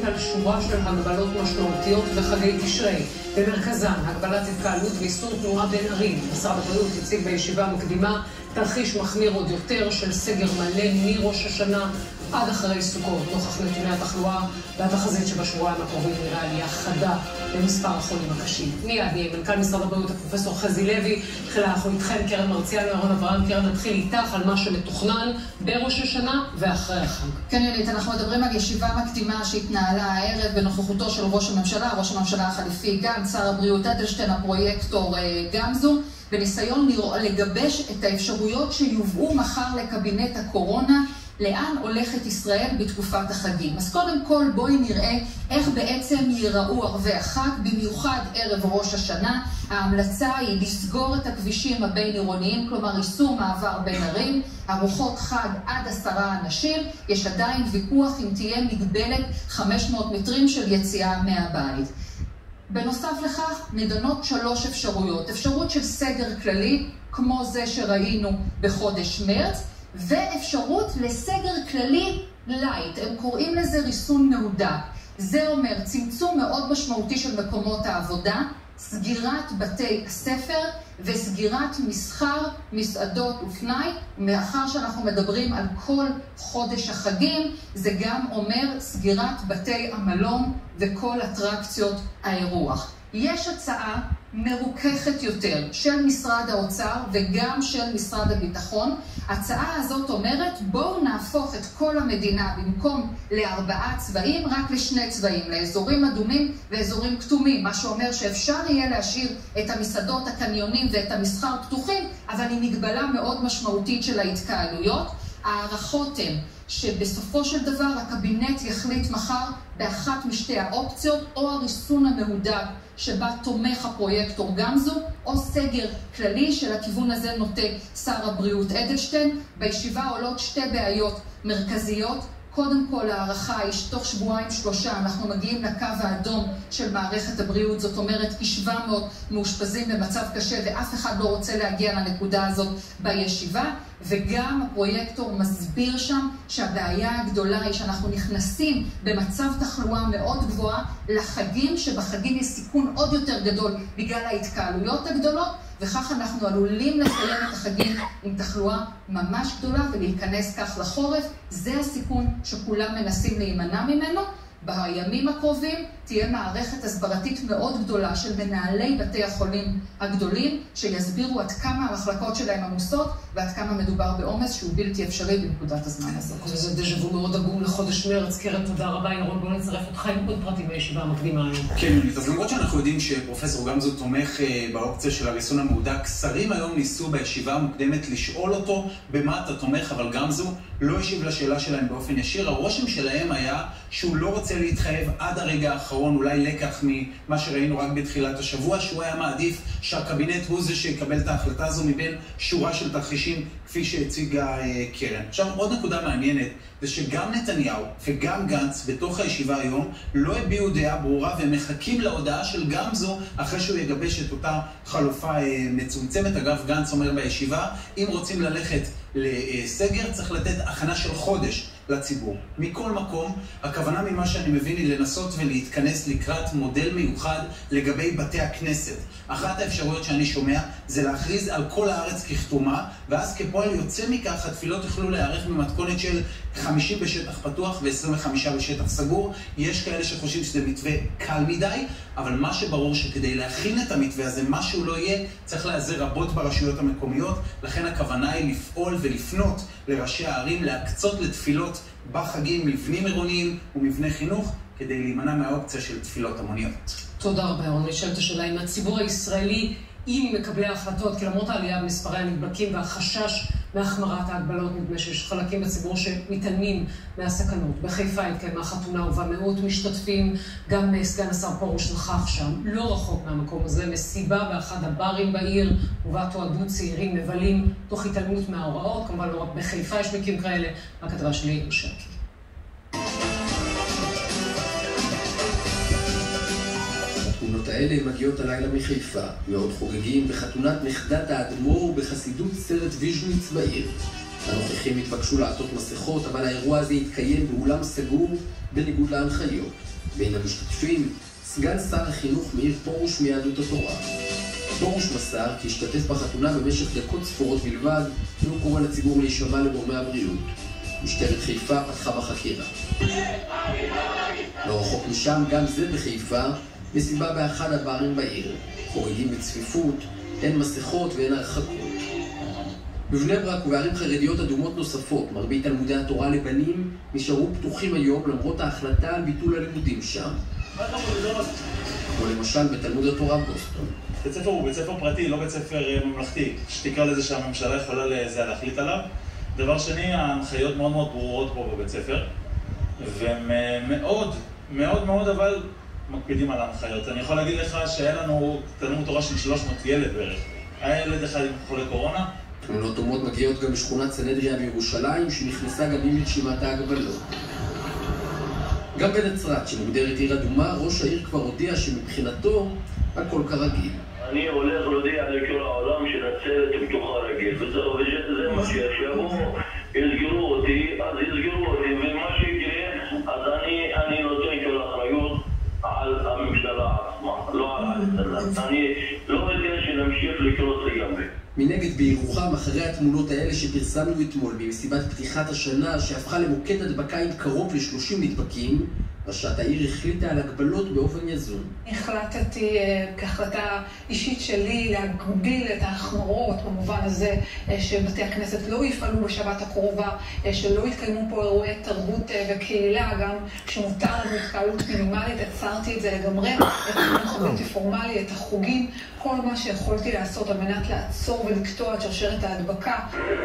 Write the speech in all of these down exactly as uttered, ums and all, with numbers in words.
מדברת על שורה של הגבלות משמעותיות בחגי תשרי. במרכזן, הגבלת התקהלות ואיסור תנועה בין ערים. משרד הבריאות הציג בישיבה מקדימה תרחיש מחמיר עוד יותר של סגר מלא מראש השנה עד אחרי סוכות, נוכח נתוני התחלואה והתחזית שבשבועיים הקרובים נראה עלייה חדה במספר החולים הקשים. מיד נהיה מנכ"ל משרד הבריאות הפרופסור חזי לוי. תחילה אנחנו איתכם קרן מרציאנו, ירון אברהם. קרן, נתחיל איתך על מה שמתוכנן בראש השנה ואחרי החג. כן, יונית, אנחנו מדברים על ישיבה מקדימה שהתנהלה הערב בנוכחותו של ראש הממשלה, ראש הממשלה החליפי גנץ, שר הבריאות אדלשטיין, הפרויקטור גמזו, בניסיון לגבש את האפשרויות שיובאו מחר לקבינט הקורונה, לאן הולכת ישראל בתקופת החגים. אז קודם כל בואי נראה איך בעצם ייראו ערבי החג, במיוחד ערב ראש השנה. ההמלצה היא לסגור את הכבישים הבין עירוניים, כלומר איסור מעבר בין ערים, ארוחות חג עד עשרה אנשים. יש עדיין ויכוח אם תהיה מגבלת חמש מאות מטרים של יציאה מהבית. בנוסף לכך נדונות שלוש אפשרויות. אפשרות של סגר כללי, כמו זה שראינו בחודש מרץ, ואפשרות לסגר כללי לייט, הם קוראים לזה ריסון מהודק. זה אומר צמצום מאוד משמעותי של מקומות העבודה, סגירת בתי הספר וסגירת מסחר, מסעדות ופנאי. מאחר שאנחנו מדברים על כל חודש החגים, זה גם אומר סגירת בתי המלון וכל אטרקציות האירוח. יש הצעה מרוככת יותר של משרד האוצר וגם של משרד הביטחון. ההצעה הזאת אומרת בואו נהפוך את כל המדינה במקום לארבעה צבעים רק לשני צבעים, לאזורים אדומים ואזורים כתומים, מה שאומר שאפשר יהיה להשאיר את המסעדות, הקניונים ואת המסחר פתוחים, אבל עם מגבלה מאוד משמעותית של ההתקהלויות. הערכות הן שבסופו של דבר הקבינט יחליט מחר באחת משתי האופציות, או הריסון המהודק שבה תומך הפרויקטור גמזו, או סגר כללי של הכיוון הזה נוטה שר הבריאות אדלשטיין. בישיבה עולות שתי בעיות מרכזיות. קודם כל הערכה היא שתוך שבועיים שלושה אנחנו מגיעים לקו האדום של מערכת הבריאות, זאת אומרת כ-שבע מאות מאושפזים במצב קשה ואף אחד לא רוצה להגיע לנקודה הזאת בישיבה. וגם הפרויקטור מסביר שם שהבעיה הגדולה היא שאנחנו נכנסים במצב תחלואה מאוד גבוהה לחגים, שבחגים יש סיכון עוד יותר גדול בגלל ההתקהלויות הגדולות, וכך אנחנו עלולים לסיים את החגים עם תחלואה ממש גדולה ולהיכנס כך לחורף. זה הסיכון שכולם מנסים להימנע ממנו. בימים הקרובים תהיה מערכת הסברתית מאוד גדולה של מנהלי בתי החולים הגדולים, שיסבירו עד כמה המחלקות שלהם עמוסות ועד כמה מדובר בעומס שהוא בלתי אפשרי בנקודת הזמן הזאת. זה דז'ה וו מאוד עגום לחודש מרץ. קרן, תודה רבה. ירון, בוא נצרף אותך עם עוד פרטים בישיבה המקדימה היום. כן, אז למרות שאנחנו יודעים שפרופסור גמזו תומך באופציה של הריסון המהודק, שרים היום ניסו בישיבה המוקדמת לשאול אותו במה אתה תומך, אבל גמזו לא השיב לשאלה שלהם באופן ישיר. הרושם שלהם היה שהוא לא רוצה להתחייב עד הרגע האחרון, אולי לקח ממה שראינו רק בתחילת השבוע, שהוא היה מעדיף שהקבינט הוא זה שיקבל את ההחלטה הזו מבין שורה של תרחישים כפי שהציגה קרן. עכשיו, עוד נקודה מעניינת זה שגם נתניהו וגם גנץ בתוך הישיבה היום לא הביעו דעה ברורה ומחכים להודעה של גמזו אחרי שהוא יגבש את אותה חלופה מצומצמת. אגב, גנץ אומר בישיבה, אם רוצים ללכת לסגר צריך לתת הכנה של חודש לציבור. מכל מקום, הכוונה ממה שאני מבין היא לנסות ולהתכנס לקראת מודל מיוחד לגבי בתי הכנסת. אחת האפשרויות שאני שומע זה להכריז על כל הארץ ככתומה, ואז כפועל יוצא מכך התפילות יוכלו להיערך במתכונת של חמישים בשטח פתוח ו-עשרים וחמישה בשטח סגור. יש כאלה שחושבים שזה מתווה קל מדי, אבל מה שברור שכדי להכין את המתווה הזה, מה שהוא לא יהיה, צריך להיעזר רבות ברשויות המקומיות. לכן הכוונה היא לפעול ולפנות לראשי הערים להקצות לתפילות בחגים מבנים עירוניים ומבני חינוך, כדי להימנע מהאופציה של תפילות המוניות. תודה רבה, ירון. נשאלת השאלה אם הציבור הישראלי, עם מקבלי ההחלטות, כי למרות העלייה במספרי הנדבקים והחשש מהחמרת ההגבלות, נדמה שיש חלקים בציבור שמתעלמים מהסכנות. בחיפה התקיימה חתונה ובה מאות משתתפים, גם סגן השר פרוש נכח שם, לא רחוק מהמקום הזה, מסיבה באחד הברים בעיר, ובה תועדו צעירים מבלים תוך התעלמות מההוראות. כמובן לא רק בחיפה יש מקרים כאלה. הכתבה שלי היא שקי. התמונות האלה מגיעות הלילה מחיפה, מאוד חוגגים בחתונת נכדת האדמו"ר בחסידות סרט ויז'ניץ בעיר. הנוכחים התבקשו לעטות מסכות, אבל האירוע הזה התקיים באולם סגור בניגוד להנחיות. בין המשתתפים, סגן שר החינוך מאיר פרוש מיהדות התורה. פרוש מסר כי השתתף בחתונה במשך דקות ספורות בלבד, והוא קורא לציבור להישמע לגורמי הבריאות. משטרת חיפה פתחה בחקירה. לא רחוק משם, גם זה בחיפה, מסיבה באחד הברים בעיר. חוגגים בצפיפות, אין מסכות ואין הרחקות. בבני ברק ובערים חרדיות אדומות נוספות, מרבית תלמודי התורה לבנים נשארו פתוחים היום למרות ההחלטה על ביטול הלימודים שם. כמו למשל בתלמוד התורה בוסטון. בית ספר הוא בית ספר פרטי, לא בית ספר ממלכתי. שתקרא לזה שהממשלה יכולה לזה להחליט עליו. דבר שני, ההנחיות מאוד מאוד ברורות פה בבית ספר, והם מאוד, מאוד מאוד אבל מקפידים על ההנחיות. אני יכול להגיד לך שאין לנו תלמוד תורה של שלוש מאות ילד בערך. היה ילד אחד עם חולה קורונה. תמונות דומות מגיעות גם בשכונת סנהדריה בירושלים, שנכנסה גם עם רשימת ההגבלות. גם בנצרת, שמוגדרת עיר אדומה, ראש העיר כבר הודיע שמבחינתו הכל כרגיל. אני הולך להודיע לכל העולם שנצרת פתוחה רגיל, וזה מה שיש. שיבואו, יסגרו אותי, אז יסגרו אותי, ומה שיקרה, אז אני נותן כל האחריות על הממשלה עצמה, לא על הממשלה. אני לא יודע שנמשיך לקרות לגמרי. מנגד בירוחם, אחרי התמונות האלה שפרסמנו אתמול במסיבת פתיחת השנה שהפכה למוקד הדבקה עם קרוב ל-שלושים נדבקים, ראשת העיר החליטה על הגבלות באופן יזום. החלטתי כהחלטה אישית שלי להגביל את ההחמרות במובן הזה שבתי הכנסת לא יפעלו בשבת הקרובה, שלא יתקיימו פה אירועי תרבות וקהילה, גם שמותר לנו התקהלות מינימלית, עצרתי את זה לגמרי, את החינוך הבלתי פורמלי, את החוגים, כל מה שיכולתי לעשות על מנת לעצור ולקטוע את שרשרת ההדבקה.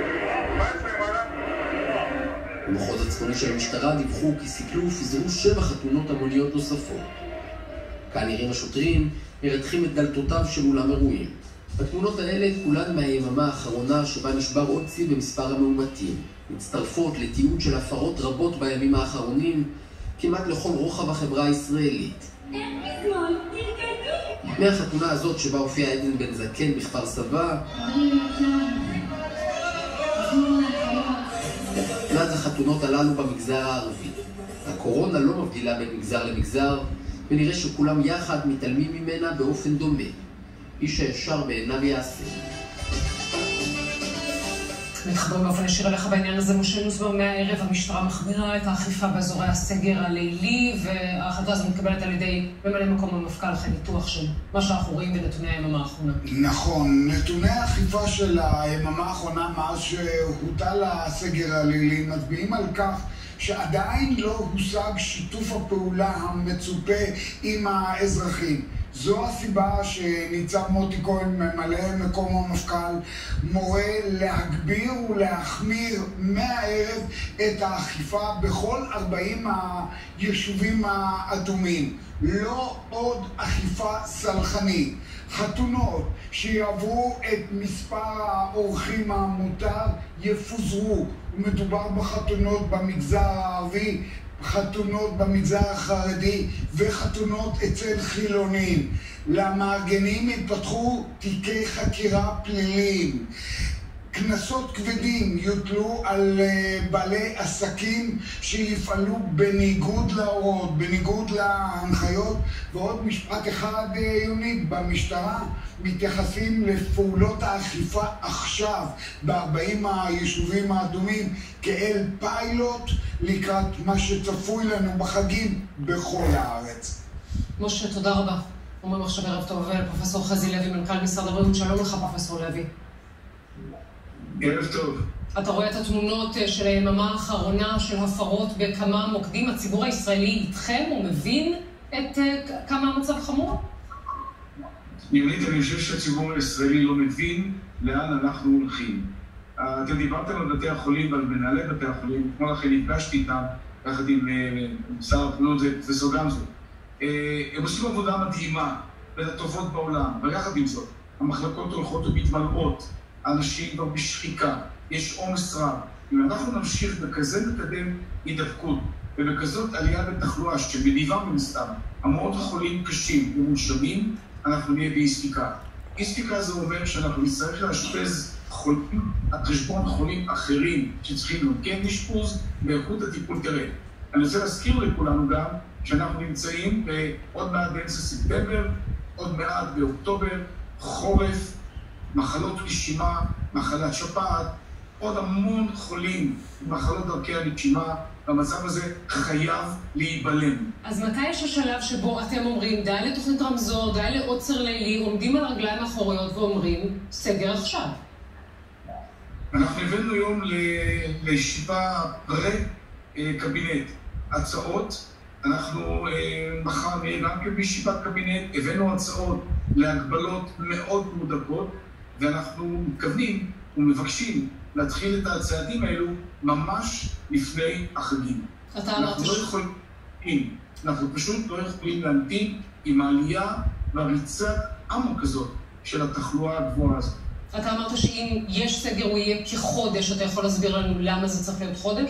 במחוז הצפוני של המשטרה דיווחו כי סיכלו ופיזרו שבע חתונות המוניות נוספות. כאן נראים השוטרים מרתחים את דלתותיו של אולם אירועים. התמונות האלה כולן מהיממה האחרונה שבה נשבר עוד שיא במספר המאומתים, מצטרפות לתיעוד של הפרות רבות בימים האחרונים, כמעט לכל רוחב החברה הישראלית. מהחתונה הזאת שבה הופיע עדן בן זקן בכפר סבא, ועד החתונות הללו במגזר הערבי. הקורונה לא מבדילה בין מגזר למגזר, ונראה שכולם יחד מתעלמים ממנה באופן דומה. איש הישר בעיניו יעשה. מתחברים באופן ישיר אליך בעניין הזה, משה נוסבאום. מהערב המשטרה מחמירה את האכיפה באזורי הסגר הלילי, וההחלטה הזו מתקבלת על ידי ממלא מקום המפכ"ל אחרי ניתוח של מה שאנחנו רואים בנתוני היממה האחרונה. נכון, נתוני האכיפה של היממה האחרונה מאז שהוטל הסגר הלילי מצביעים על כך שעדיין לא הושג שיתוף הפעולה המצופה עם האזרחים. זו הסיבה שניצב מוטי כהן, ממלא מקום המפכ"ל, מורה להגביר ולהחמיר מהערב את האכיפה בכל ארבעים היישובים האדומים. לא עוד אכיפה סלחנית. חתונות שיעברו את מספר האורחים המותר יפוזרו. ומדובר בחתונות במגזר הערבי, חתונות במגזר החרדי וחתונות אצל חילונים. למארגנים התפתחו תיקי חקירה פליליים. קנסות כבדים יוטלו על בעלי עסקים שיפעלו בניגוד להוראות, בניגוד להנחיות. ועוד משפט אחד יוניק, במשטרה מתייחסים לפעולות האכיפה עכשיו ב-ארבעים היישובים האדומים כאל פיילוט לקראת מה שצפוי לנו בחגים בכל הארץ. משה, תודה רבה. אומרים עכשיו ערב טוב לפרופסור חזי לוי, מנכ"ל משרד הבריאות. שלום לך פרופסור לוי. ערב טוב. אתה רואה את התמונות של היממה האחרונה של הפרות בכמה מוקדים. הציבור הישראלי איתכם, הוא מבין את כמה המצב חמור? יונית, אני חושב שהציבור הישראלי לא מבין לאן אנחנו הולכים. אתם דיברתם על בתי החולים ועל מנהלי בתי החולים, כמו לכן נפגשתי איתם, יחד עם שר הבריאות ופרופסור גמזו. הם עושים עבודה מדהימה, בין הטובות בעולם, ויחד עם זאת, המחלקות הולכות ומתמלאות, האנשים כבר בשחיקה, יש עומס רב. אם אנחנו נמשיך בכזה מקדם הידבקות, ובכזאת עלייה בתחלואה שמניבה מן הסתם, המאות החולים קשים ומונשמים, אנחנו נהיה באי ספיקה. אי ספיקה זה אומר שאנחנו נצטרך לאשפז חולים על חשבון חולים אחרים שצריכים גם כן אשפוז, באיכות הטיפול תרד. אני רוצה להזכיר לכולנו גם שאנחנו נמצאים בעוד מעט באמצע ספטמבר, עוד מעט באוקטובר, חורף, מחלות נשימה, מחלת שפעת, עוד המון חולים במחלות דרכי הנשימה, והמצב הזה חייב להיבלם. אז מתי יש השלב שבו אתם אומרים, די לתוכנית רמזור, די לעוצר לילי, עומדים על הרגליים האחוריות ואומרים, סגר עכשיו? אנחנו הבאנו היום לישיבה פרה-קבינט הצעות. אנחנו מחר נהיה גם כן בישיבת קבינט, הבאנו הצעות להגבלות מאוד מודקות, ואנחנו מתכוונים ומבקשים להתחיל את הצעדים האלו ממש לפני החגים. אנחנו לא יכולים, אנחנו פשוט לא יכולים להמתין עם העלייה והריצה עמוק הזאת של התחלואה הגבוהה הזאת. אתה אמרת שאם יש סגר הוא יהיה כחודש, אתה יכול להסביר לנו למה זה צריך להיות חודש?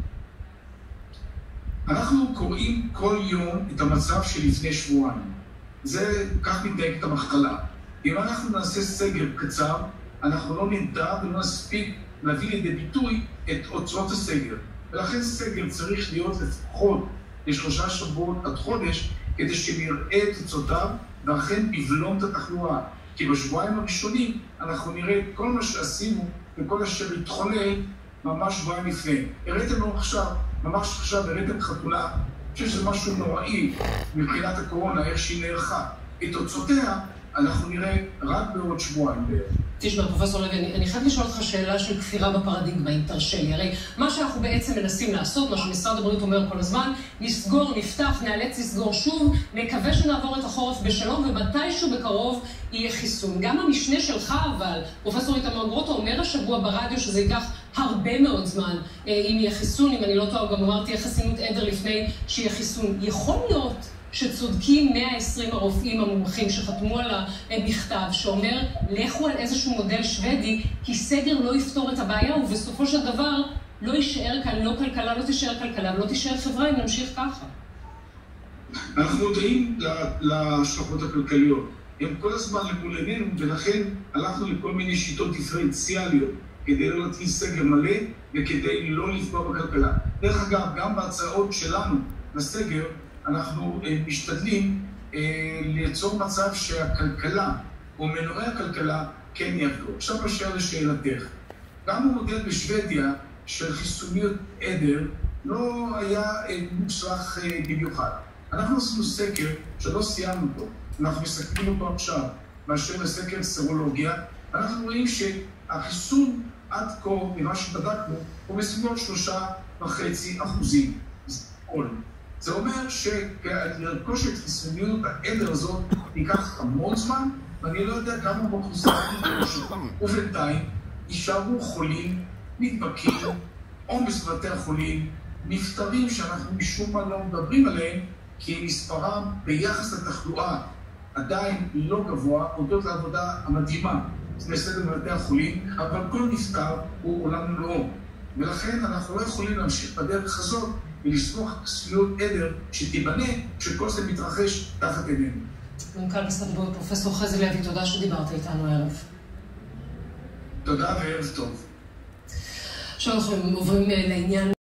אנחנו קוראים כל יום את המצב שלפני שבועיים. זה כך מתנהגת המחלה. אם אנחנו נעשה סגר קצר, אנחנו לא נדע ולא נספיק להביא לידי ביטוי את אוצרות הסגר. ולכן סגר צריך להיות לפחות לשלושה שבועות עד חודש, כדי שנראה את תוצאותיו, ואכן נבלום את התחלואה. כי בשבועיים הראשונים אנחנו נראה את כל מה שעשינו וכל אשר התחולל ממש שבועיים לפני. הראיתם לנו עכשיו, ממש עכשיו הראיתם חתונה, אני חושב שזה משהו נוראי מבחינת הקורונה, איך שהיא נערכה. את תוצאותיה אנחנו נראה רק בעוד שבועיים בערך. תשמע, פרופסור לוי, אני, אני חייבת לשאול אותך שאלה של כפירה בפרדיגמה, אם תרשה לי. הרי מה שאנחנו בעצם מנסים לעשות, מה שמשרד הבריאות אומר כל הזמן, נסגור, נפתח, נאלץ לסגור שוב, נקווה שנעבור את החורף בשלום, ומתישהו בקרוב יהיה חיסון. גם המשנה שלך, אבל, פרופסור איתמר גרוטו אומר השבוע ברדיו שזה ייקח הרבה מאוד זמן אם יהיה חיסון, אם אני לא טועה, גם אמרתי, תהיה חסינות עדר לפני שיהיה חיסון. יכול להיות שצודקים מאה ועשרים הרופאים המומחים שחתמו על המכתב, שאומר, לכו על איזשהו מודל שוודי, כי סגר לא יפתור את הבעיה, ובסופו של דבר לא יישאר כאן, לא כלכלה, לא תישאר כלכלה, ולא תישאר חברה אם נמשיך ככה. אנחנו מודעים להשלכות הכלכליות. הם כל הזמן למול עינינו, ולכן הלכנו לכל מיני שיטות דיפרנציאליות, כדי לא להתחיל סגר מלא, וכדי לא לפגוע בכלכלה. דרך אגב, גם בהצעות שלנו לסגר, אנחנו אה, משתדלים אה, ליצור מצב שהכלכלה, או מנועי הכלכלה, כן יעבדו. עכשיו בשאלה לשאלתך. גם המודל בשוודיה של חיסוניות עדר לא היה אה, מוצלח אה, במיוחד. אנחנו עשינו סקר שלא סיימנו אותו, אנחנו מסתכלים אותו עכשיו, מאשר לסקר סרולוגיה, ואנחנו רואים שהחיסון עד כה, ממה שבדקנו, הוא בסביבות שלושה וחצי אחוזים. זה כל. זה אומר שלרכוש את חיסוניות העדר הזאת ייקח המון זמן, ואני לא יודע כמה באוכלוסייה ובינתיים יישארו חולים, נדבקים, עומס בבתי החולים, נפטרים שאנחנו משום מה לא מדברים עליהם, כי מספרם ביחס לתחלואה עדיין לא גבוה, הודות לעבודה המדהימה. זה בסדר בבתי החולים, אבל כל נפטר הוא עולם ומלואו. ולכן אנחנו לא יכולים להמשיך בדרך הזאת ולסמוך חיסוניות עדר שתיבנה כשכל זה מתרחש תחת עינינו. מנכ"ל משרד הבריאות, פרופסור חזי לוי, תודה שדיברת איתנו הערב. תודה וערב טוב. עכשיו אנחנו עוברים לעניין